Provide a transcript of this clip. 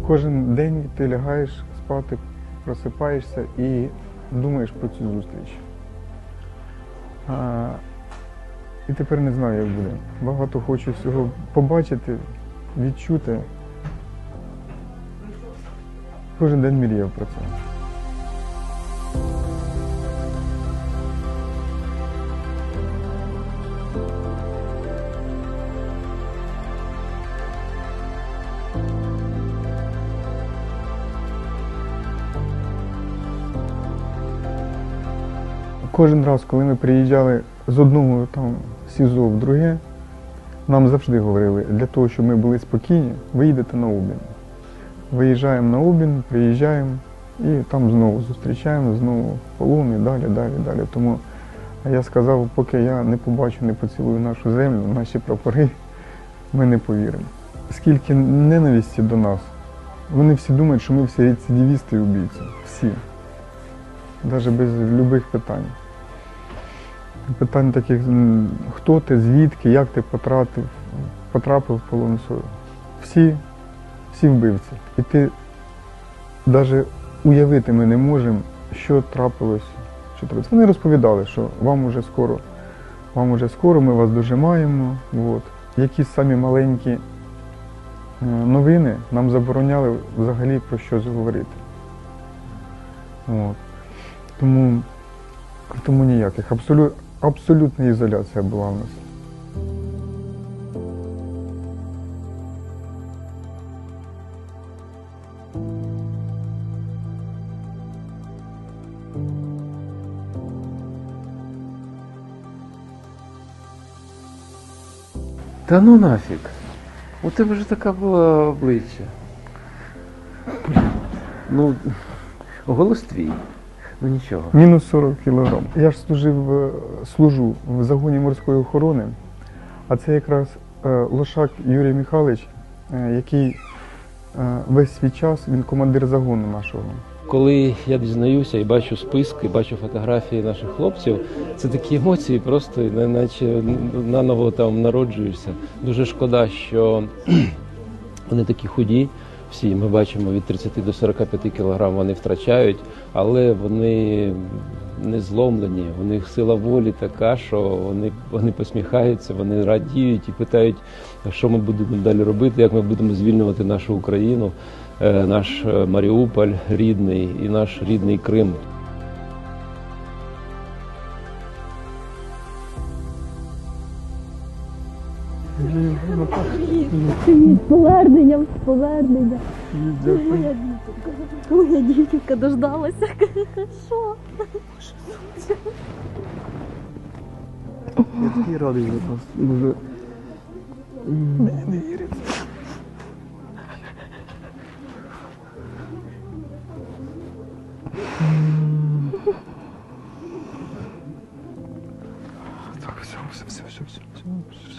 Кожен день ти лягаєш спати, просипаєшся і думаєш про цю зустріч. І тепер не знаю, як буде. Багато хочу всього побачити, відчути. Кожен день мріяв про це. Кожен раз, коли ми приїжджали з одного там СІЗО в друге, нам завжди говорили, для того, щоб ми були спокійні, ви їдете на обмін. Виїжджаємо на обмін, приїжджаємо і там знову зустрічаємо, знову в полон і далі, далі, далі. Тому я сказав, поки я не побачу, не поцілую нашу землю, наші прапори, ми не повіримо. Скільки ненависті до нас, вони всі думають, що ми всі рецидивісти і убійці. Всі. Навіть без будь-яких питань. Питань таких, хто ти, звідки, як ти потрапив в полон. Всі вбивці. І ти навіть уявити ми не можемо, що трапилось. Вони розповідали, що вам уже скоро, ми вас дожимаємо. От. Якісь самі маленькі новини нам забороняли взагалі про щось говорити. От. Тому ніяких. Абсолютна ізоляція була в нас. Та ну нафіг. У тебе ж така була обличчя. Ну, голос твій. Ну нічого. Мінус 40 кілограм. Я ж служу в загоні морської охорони, а це якраз Лошак Юрій Михайлович, який весь свій час, він командир загону нашого. Коли я дізнаюся і бачу списки, бачу фотографії наших хлопців, це такі емоції просто, наче наново там народжуєшся. Дуже шкода, що вони такі худі. Всі, ми бачимо, від 30 до 45 кілограм вони втрачають, але вони не зломлені, у них сила волі така, що вони посміхаються, вони радіють і питають, що ми будемо далі робити, як ми будемо звільнювати нашу Україну, наш Маріуполь рідний і наш рідний Крим. З поверненням. Моя дівчинка дождалася. Що? Я такий радий за вас. Дуже... Не віриться. Так, все.